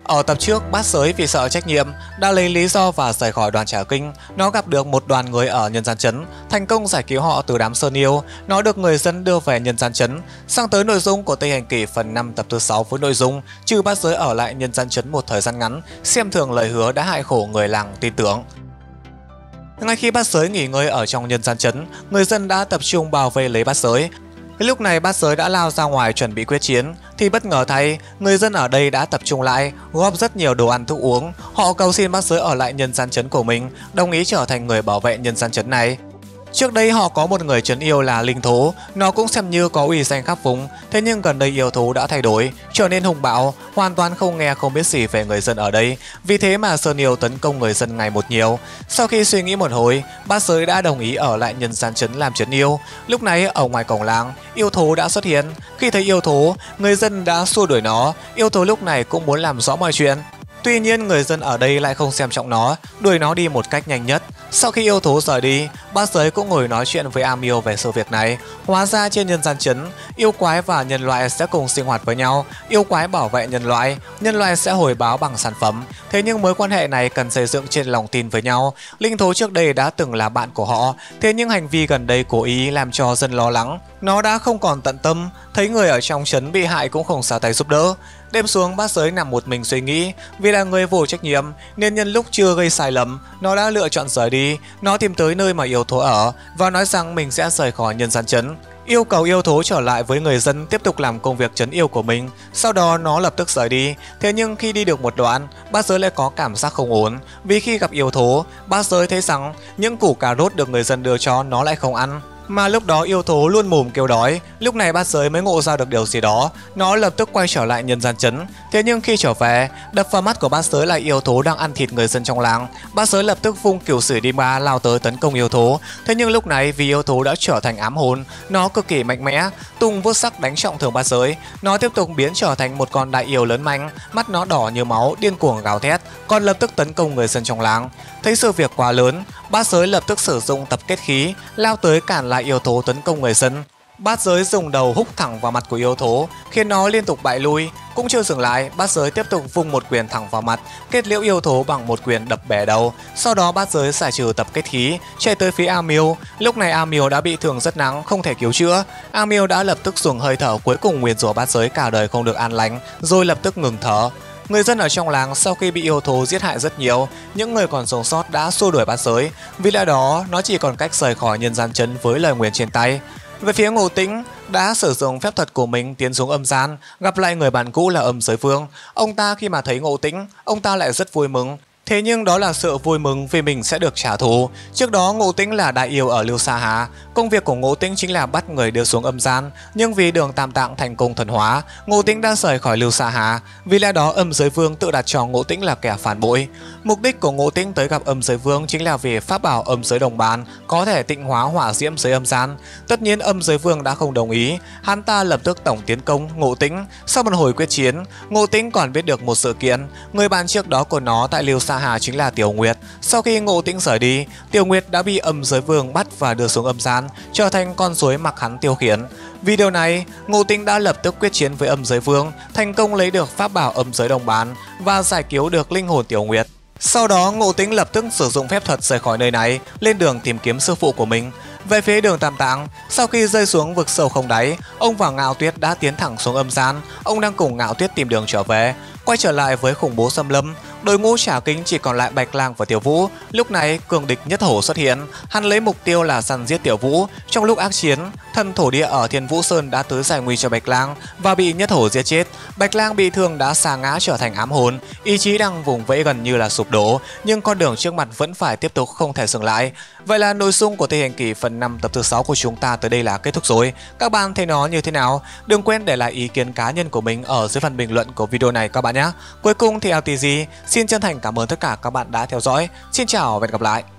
Ở tập trước, Bát Giới vì sợ trách nhiệm đã lấy lý do và rời khỏi đoàn Trà Kinh. Nó gặp được một đoàn người ở Nhân Gian Trấn, thành công giải cứu họ từ đám Sơn Yêu. Nó được người dân đưa về Nhân Gian Trấn. Sang tới nội dung của Tây Hành Kỷ phần 5 tập thứ 6 với nội dung trừ Bát Giới ở lại Nhân Gian Trấn một thời gian ngắn, xem thường lời hứa đã hại khổ người làng tin tưởng. Ngay khi Bát Giới nghỉ ngơi ở trong Nhân Gian Trấn, người dân đã tập trung bao vây lấy Bát Giới. Lúc này Bát Giới đã lao ra ngoài chuẩn bị quyết chiến, thì bất ngờ thay, người dân ở đây đã tập trung lại, góp rất nhiều đồ ăn thức uống. Họ cầu xin Bát Giới ở lại Nhân Gian Trấn của mình, đồng ý trở thành người bảo vệ Nhân Gian Trấn này. Trước đây họ có một người trấn yêu là Linh Thú, nó cũng xem như có uy danh khắp vùng. Thế nhưng gần đây yêu thú đã thay đổi, trở nên hung bạo, hoàn toàn không nghe không biết gì về người dân ở đây. Vì thế mà Sơn Yêu tấn công người dân ngày một nhiều. Sau khi suy nghĩ một hồi, Bát Giới đã đồng ý ở lại Nhân Gian Trấn làm trấn yêu. Lúc này ở ngoài cổng làng, yêu thú đã xuất hiện. Khi thấy yêu thú, người dân đã xua đuổi nó. Yêu thú lúc này cũng muốn làm rõ mọi chuyện. Tuy nhiên người dân ở đây lại không xem trọng nó, đuổi nó đi một cách nhanh nhất. Sau khi yêu thú rời đi, Bát Giới cũng ngồi nói chuyện với A Miêu về sự việc này. Hóa ra trên Nhân Gian Trấn, yêu quái và nhân loại sẽ cùng sinh hoạt với nhau. Yêu quái bảo vệ nhân loại sẽ hồi báo bằng sản phẩm. Thế nhưng mối quan hệ này cần xây dựng trên lòng tin với nhau. Linh thú trước đây đã từng là bạn của họ, thế nhưng hành vi gần đây cố ý làm cho dân lo lắng. Nó đã không còn tận tâm, thấy người ở trong trấn bị hại cũng không xả tay giúp đỡ. Đêm xuống, Bát Giới nằm một mình suy nghĩ. Vì là người vô trách nhiệm nên nhân lúc chưa gây sai lầm, nó đã lựa chọn rời đi. Nó tìm tới nơi mà yêu thú ở và nói rằng mình sẽ rời khỏi Nhân Gian Trấn, yêu cầu yêu thú trở lại với người dân tiếp tục làm công việc trấn yêu của mình. Sau đó nó lập tức rời đi. Thế nhưng khi đi được một đoạn, Bát Giới lại có cảm giác không ổn. Vì khi gặp yêu thú, Bát Giới thấy rằng những củ cà rốt được người dân đưa cho nó lại không ăn. Mà lúc đó yêu thú luôn mồm kêu đói. Lúc này Bát Giới mới ngộ ra được điều gì đó. Nó lập tức quay trở lại Nhân Gian Trấn. Thế nhưng khi trở về, đập vào mắt của Bát Giới là yêu thú đang ăn thịt người dân trong làng. Bát Giới lập tức vung cửu sử đi ba lao tới tấn công yêu thú. Thế nhưng lúc này vì yêu thú đã trở thành ám hồn, nó cực kỳ mạnh mẽ, tung vuốt sắc đánh trọng thương Bát Giới. Nó tiếp tục biến trở thành một con đại yêu lớn manh, mắt nó đỏ như máu, điên cuồng gào thét, còn lập tức tấn công người dân trong làng. Thấy sự việc quá lớn, Bát Giới lập tức sử dụng tập kết khí, lao tới cản lại yêu thú tấn công người dân. Bát Giới dùng đầu húc thẳng vào mặt của yêu thú, khiến nó liên tục bại lui. Cũng chưa dừng lại, Bát Giới tiếp tục vung một quyền thẳng vào mặt, kết liễu yêu thú bằng một quyền đập bẻ đầu. Sau đó Bát Giới giải trừ tập kết khí, chạy tới phía A Miêu. Lúc này A Miêu đã bị thương rất nặng, không thể cứu chữa. A Miêu đã lập tức dùng hơi thở cuối cùng nguyền rủa Bát Giới cả đời không được an lành, rồi lập tức ngừng thở. Người dân ở trong làng sau khi bị yêu thú giết hại rất nhiều, những người còn sống sót đã xua đuổi Bát Giới. Vì lẽ đó, nó chỉ còn cách rời khỏi Nhân Gian Trấn với lời nguyền trên tay. Về phía Ngộ Tĩnh đã sử dụng phép thuật của mình tiến xuống âm gian, gặp lại người bạn cũ là Âm Giới Vương. Ông ta khi mà thấy Ngộ Tĩnh, ông ta lại rất vui mừng. Thế nhưng đó là sự vui mừng vì mình sẽ được trả thù. Trước đó Ngộ Tĩnh là đại yêu ở Lưu Sa Hà. Công việc của Ngộ Tĩnh chính là bắt người đưa xuống âm gian. Nhưng vì Đường Tam Tạng thành công thuần hóa, Ngộ Tĩnh đã rời khỏi Lưu Sa Hà. Vì lẽ đó Âm Giới Vương tự đặt cho Ngộ Tĩnh là kẻ phản bội. Mục đích của Ngộ Tĩnh tới gặp Âm Giới Vương chính là vì pháp bảo Âm Giới Đồng Bàn có thể tịnh hóa hỏa diễm dưới âm gian. Tất nhiên Âm Giới Vương đã không đồng ý. Hắn ta lập tức tổng tiến công Ngộ Tĩnh. Sau một hồi quyết chiến, Ngộ Tĩnh còn biết được một sự kiện. Người bạn trước đó của nó tại Lưu Sa Hà chính là Tiểu Nguyệt. Sau khi Ngộ Tĩnh rời đi, Tiểu Nguyệt đã bị Âm Giới Vương bắt và đưa xuống âm gian, trở thành con rối mặc hắn tiêu khiển. Vì điều này, Ngộ Tĩnh đã lập tức quyết chiến với Âm Giới Vương, thành công lấy được pháp bảo Âm Giới Đồng Bàn và giải cứu được linh hồn Tiểu Nguyệt. Sau đó Ngộ Tĩnh lập tức sử dụng phép thuật rời khỏi nơi này, lên đường tìm kiếm sư phụ của mình. Về phía Đường Tam Tạng, sau khi rơi xuống vực sâu không đáy, ông và Ngạo Tuyết đã tiến thẳng xuống âm gian. Ông đang cùng Ngạo Tuyết tìm đường trở về. Quay trở lại với khủng bố xâm lâm, đội ngũ Trà Kinh chỉ còn lại Bạch Lang và Tiểu Vũ. Lúc này cường địch Nhất Hổ xuất hiện, hắn lấy mục tiêu là săn giết Tiểu Vũ. Trong lúc ác chiến, thần thổ địa ở Thiên Vũ Sơn đã tới giải nguy cho Bạch Lang và bị Nhất Hổ giết chết. Bạch Lang bị thương đã sa ngã trở thành ám hồn, ý chí đang vùng vẫy gần như là sụp đổ, nhưng con đường trước mặt vẫn phải tiếp tục, không thể dừng lại. Vậy là nội dung của Tây Hành Kỷ phần 5 tập thứ 6 của chúng ta tới đây là kết thúc rồi. Các bạn thấy nó như thế nào? Đừng quên để lại ý kiến cá nhân của mình ở dưới phần bình luận của video này các bạn nhé. Cuối cùng thì LTG xin chân thành cảm ơn tất cả các bạn đã theo dõi. Xin chào và hẹn gặp lại.